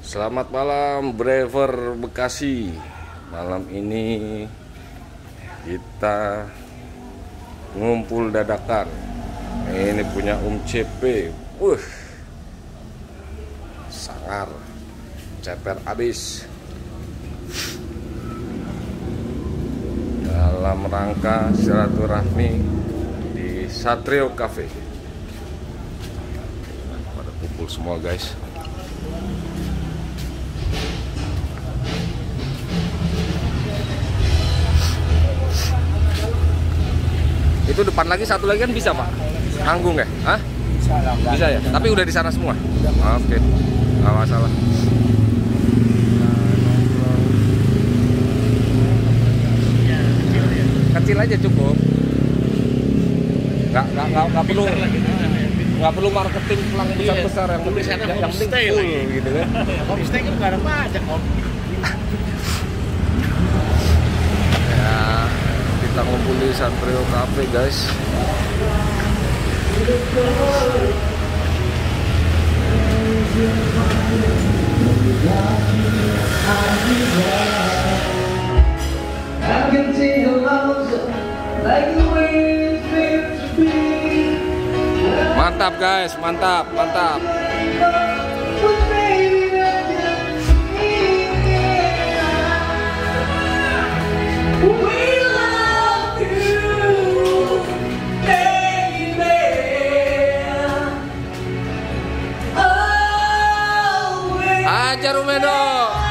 Selamat malam Braver Bekasi. Malam ini kita ngumpul dadakan. Ini punya CP. Sangar. Ceper abis. Dalam rangka silaturahmi di Satrio Cafe. Pada kumpul semua guys. Itu depan lagi satu lagi kan bisa Pak? Nanggung ya? Hah? Bisa ya? Tapi udah di sana semua? Oke, nggak masalah. Kecil aja cukup. Nggak perlu marketing pelang besar-besar, yang penting full gitu kan. Kopi steak kan nggak ada pajak om. Kita ngumpul di Satrio Cafe guys. Mantap guys, mantap, mantap. Ajar Umedo.